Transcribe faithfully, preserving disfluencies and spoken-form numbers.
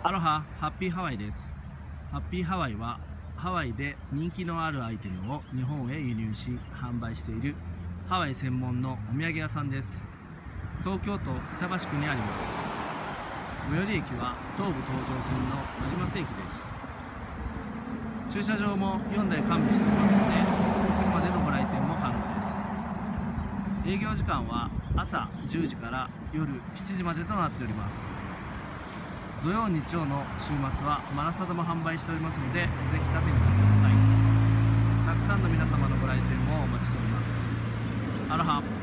アロハ、ハッピーハワイです。ハッピーハワイはハワイで人気のあるアイテムを日本へ輸入し販売しているハワイ専門のお土産屋さんです。東京都板橋区にあります。最寄り駅は東武東上線の成増駅です。駐車場もよんだい完備しておりますので、ここまでのご来店も可能です。営業時間は朝じゅうじから夜しちじまでとなっております。土曜日曜の週末はマラサダも販売しておりますので、ぜひ食べに来てください。たくさんの皆様のご来店をお待ちしております。アロハ。